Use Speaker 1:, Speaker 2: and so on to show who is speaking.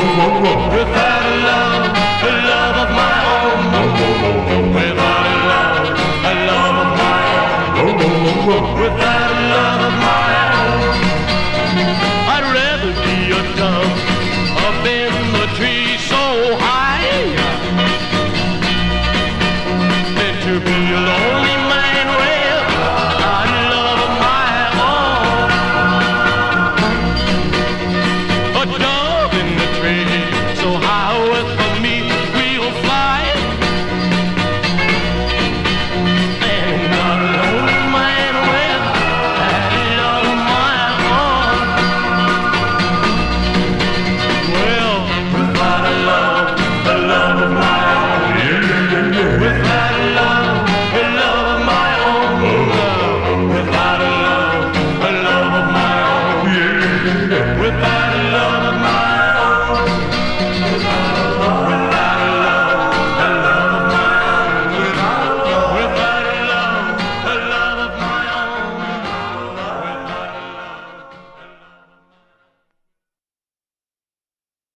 Speaker 1: Without a love, a love of my own. Without a love of my own. Without a love of my own. I'd rather be a dove up in the tree so high than to be a lonely man without a love of my own. A dove in the tree so high